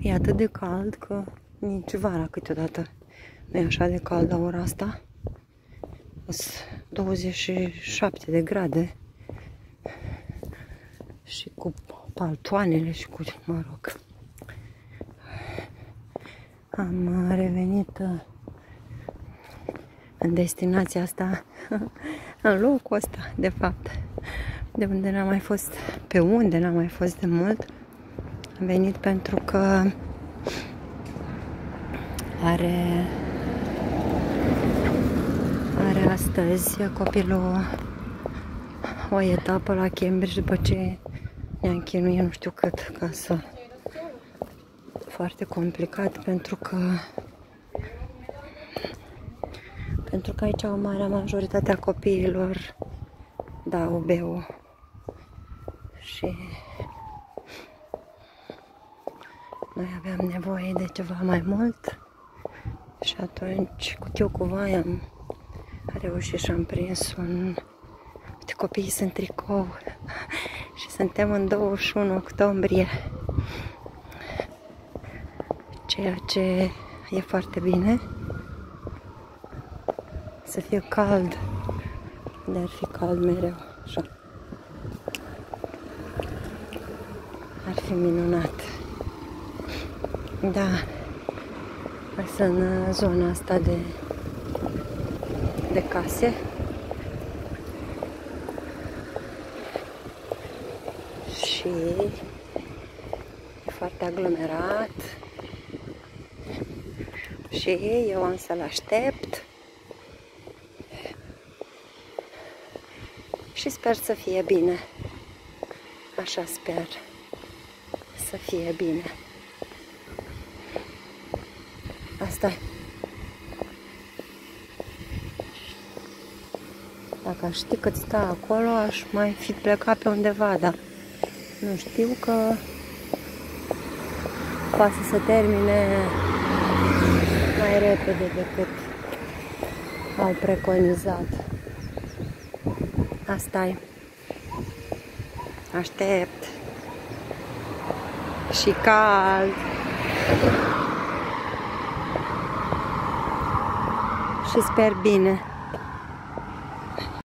E atât de cald că nici vara câteodată nu e așa de cald la ora asta. Sunt 27 de grade și cu paltoanele și cu, mă rog. Am revenit în destinația asta, în locul ăsta, de fapt, de unde n-am mai fost, pe unde n-am mai fost de mult. Am venit pentru că are astăzi copilul o etapă la Cambridge după ce ne-am chinuit nu știu cât ca să... Foarte complicat pentru că aici o mare majoritate a copiilor dau beu și noi aveam nevoie de ceva mai mult și atunci cu Tiocuva am reușit și am prins un... Uite, copiii sunt tricou și suntem în 21 octombrie, ceea ce e foarte bine. Să fie cald, dar ar fi cald mereu, așa. Ar fi minunat. Da, sunt în zona asta de case. Și e foarte aglomerat. Și eu am să-l aștept. Și sper să fie bine. Așa sper să fie bine. Asta e. Dacă aș ști cât stă acolo, aș mai fi plecat pe undeva, dar nu știu că poate să se termine mai repede decât au preconizat. Asta-i. Aștept. Și cald. Și sper bine.